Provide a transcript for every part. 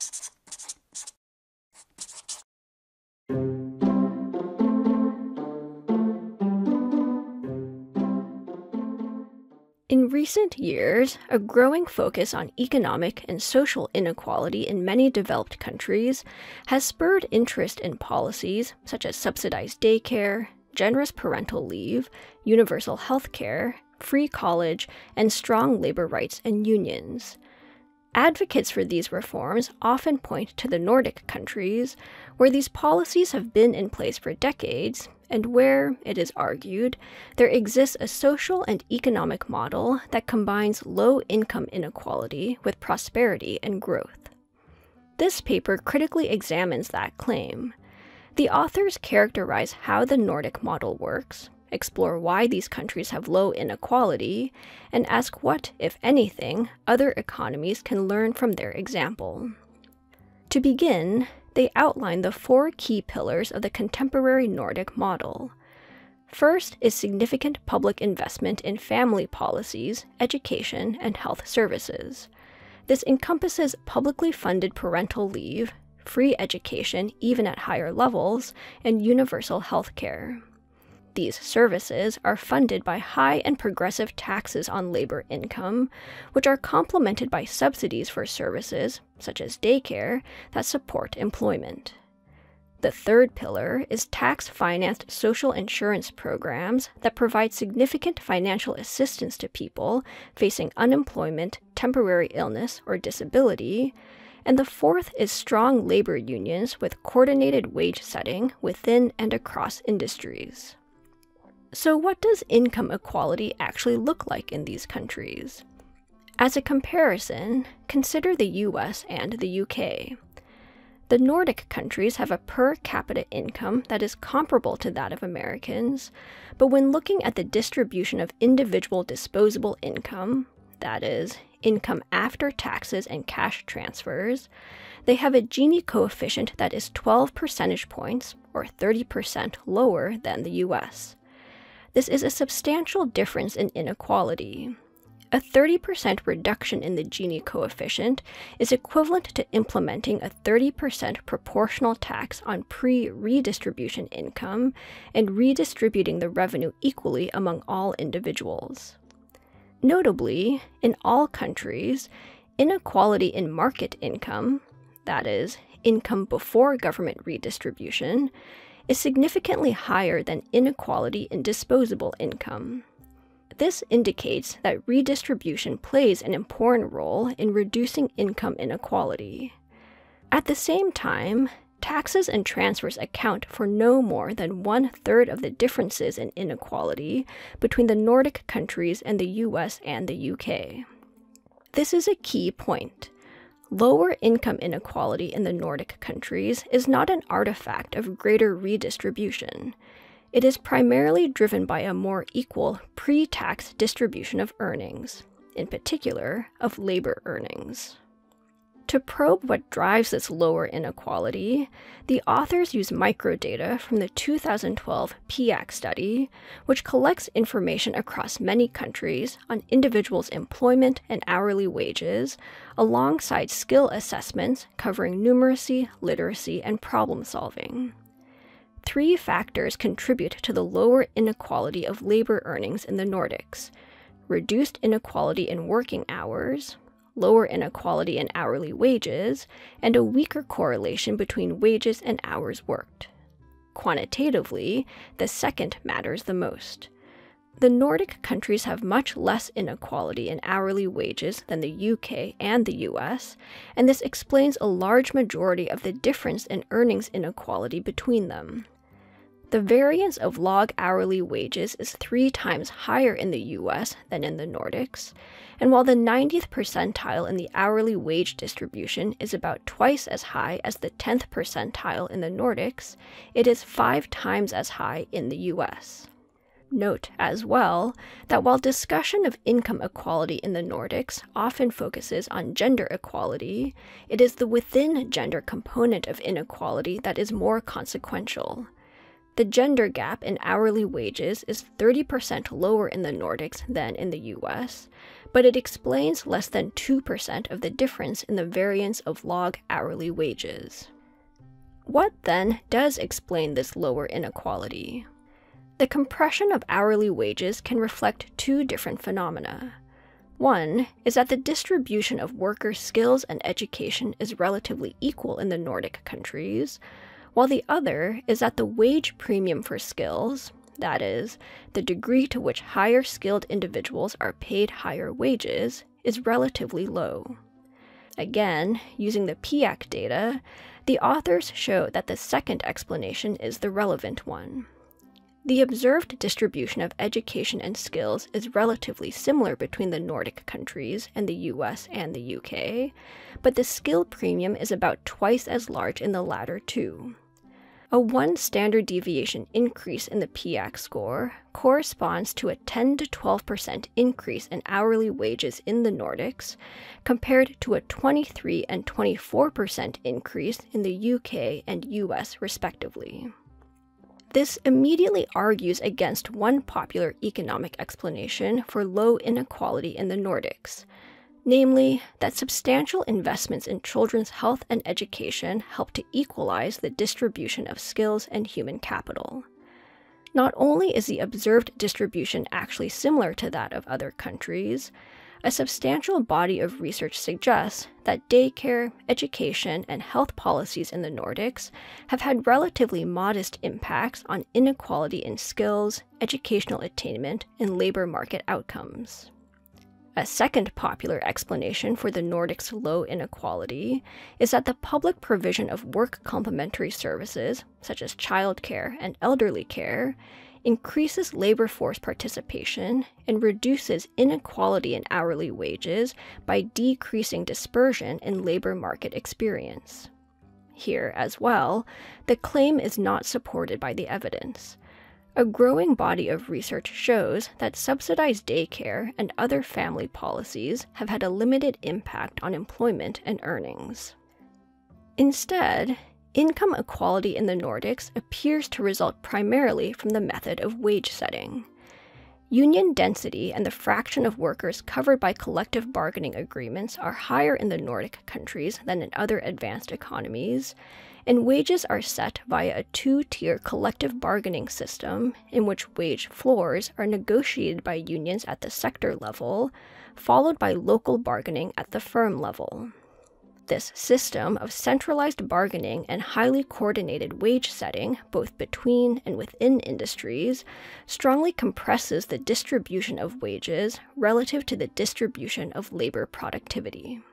In recent years, a growing focus on economic and social inequality in many developed countries has spurred interest in policies such as subsidized daycare, generous parental leave, universal health care, free college, and strong labor rights and unions. Advocates for these reforms often point to the Nordic countries, where these policies have been in place for decades, and where, it is argued, there exists a social and economic model that combines low-income inequality with prosperity and growth. This paper critically examines that claim. The authors characterize how the Nordic model works, explore why these countries have low inequality, and ask what, if anything, other economies can learn from their example. To begin, they outline the 4 key pillars of the contemporary Nordic model. First is significant public investment in family policies, education, and health services. This encompasses publicly funded parental leave, free education even at higher levels, and universal health care. These services are funded by high and progressive taxes on labor income, which are complemented by subsidies for services, such as daycare, that support employment. The third pillar is tax-financed social insurance programs that provide significant financial assistance to people facing unemployment, temporary illness, or disability. And the fourth is strong labor unions with coordinated wage setting within and across industries. So what does income equality actually look like in these countries? As a comparison, consider the US and the UK. The Nordic countries have a per capita income that is comparable to that of Americans, but when looking at the distribution of individual disposable income, that is, income after taxes and cash transfers, they have a Gini coefficient that is 12 percentage points, or 30% lower than the US. This is a substantial difference in inequality. A 30% reduction in the Gini coefficient is equivalent to implementing a 30% proportional tax on pre-redistribution income and redistributing the revenue equally among all individuals. Notably, in all countries, inequality in market income, that is, income before government redistribution, is significantly higher than inequality in disposable income. This indicates that redistribution plays an important role in reducing income inequality. At the same time, taxes and transfers account for no more than 1/3 of the differences in inequality between the Nordic countries and the US and the UK. This is a key point. Lower income inequality in the Nordic countries is not an artifact of greater redistribution. It is primarily driven by a more equal pre-tax distribution of earnings, in particular of labor earnings. To probe what drives this lower inequality, the authors use microdata from the 2012 PIAC study, which collects information across many countries on individuals' employment and hourly wages, alongside skill assessments covering numeracy, literacy, and problem solving. 3 factors contribute to the lower inequality of labor earnings in the Nordics: reduced inequality in working hours, lower inequality in hourly wages, and a weaker correlation between wages and hours worked. Quantitatively, the second matters the most. The Nordic countries have much less inequality in hourly wages than the UK and the US, and this explains a large majority of the difference in earnings inequality between them. The variance of log hourly wages is 3 times higher in the US than in the Nordics, and while the 90th percentile in the hourly wage distribution is about twice as high as the 10th percentile in the Nordics, it is 5 times as high in the US. Note, as well, that while discussion of income equality in the Nordics often focuses on gender equality, it is the within-gender component of inequality that is more consequential. The gender gap in hourly wages is 30% lower in the Nordics than in the US, but it explains less than 2% of the difference in the variance of log hourly wages. What then does explain this lower inequality? The compression of hourly wages can reflect two different phenomena. One is that the distribution of workers' skills and education is relatively equal in the Nordic countries, while the other is that the wage premium for skills, that is, the degree to which higher skilled individuals are paid higher wages, is relatively low. Again, using the PIAC data, the authors show that the second explanation is the relevant one. The observed distribution of education and skills is relatively similar between the Nordic countries and the US and the UK, but the skill premium is about twice as large in the latter two. A 1 standard deviation increase in the PIAC score corresponds to a 10 to 12% increase in hourly wages in the Nordics, compared to a 23 and 24% increase in the UK and US respectively. This immediately argues against one popular economic explanation for low inequality in the Nordics, namely that substantial investments in children's health and education help to equalize the distribution of skills and human capital. Not only is the observed distribution actually similar to that of other countries, a substantial body of research suggests that daycare, education, and health policies in the Nordics have had relatively modest impacts on inequality in skills, educational attainment, and labor market outcomes. A second popular explanation for the Nordics' low inequality is that the public provision of work complementary services, such as childcare and elderly care, increases labor force participation and reduces inequality in hourly wages by decreasing dispersion in labor market experience. Here, as well, the claim is not supported by the evidence. A growing body of research shows that subsidized daycare and other family policies have had a limited impact on employment and earnings. Instead, income equality in the Nordics appears to result primarily from the method of wage setting. Union density and the fraction of workers covered by collective bargaining agreements are higher in the Nordic countries than in other advanced economies, and wages are set via a two-tier collective bargaining system in which wage floors are negotiated by unions at the sector level, followed by local bargaining at the firm level. This system of centralized bargaining and highly coordinated wage setting, both between and within industries, strongly compresses the distribution of wages relative to the distribution of labor productivity.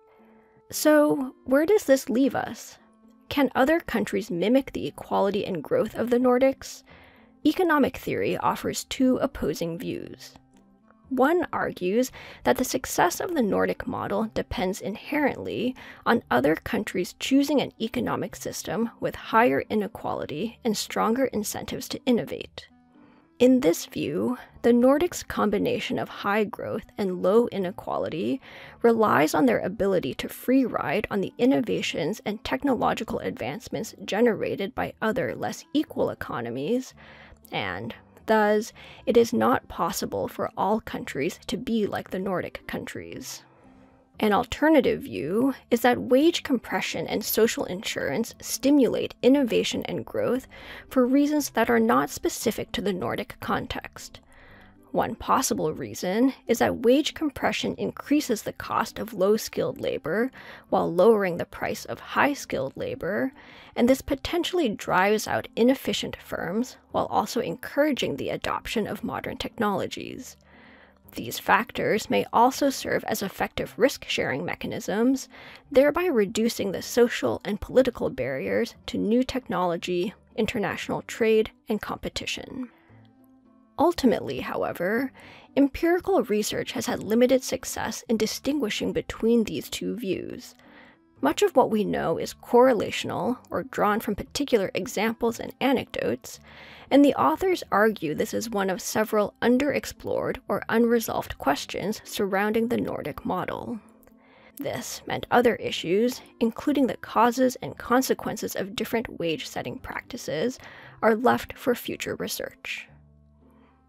So, where does this leave us? Can other countries mimic the equality and growth of the Nordics? Economic theory offers two opposing views. One argues that the success of the Nordic model depends inherently on other countries choosing an economic system with higher inequality and stronger incentives to innovate. In this view, the Nordics' combination of high growth and low inequality relies on their ability to free ride on the innovations and technological advancements generated by other less equal economies, and thus, it is not possible for all countries to be like the Nordic countries. An alternative view is that wage compression and social insurance stimulate innovation and growth for reasons that are not specific to the Nordic context. One possible reason is that wage compression increases the cost of low-skilled labor while lowering the price of high-skilled labor, and this potentially drives out inefficient firms while also encouraging the adoption of modern technologies. These factors may also serve as effective risk-sharing mechanisms, thereby reducing the social and political barriers to new technology, international trade, and competition. Ultimately, however, empirical research has had limited success in distinguishing between these two views. Much of what we know is correlational or drawn from particular examples and anecdotes, and the authors argue this is one of several underexplored or unresolved questions surrounding the Nordic model. This meant other issues, including the causes and consequences of different wage-setting practices, are left for future research.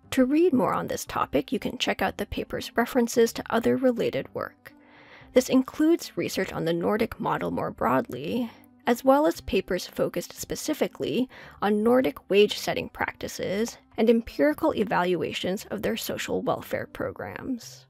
To read more on this topic, you can check out the paper's references to other related work. This includes research on the Nordic model more broadly, as well as papers focused specifically on Nordic wage-setting practices and empirical evaluations of their social welfare programs.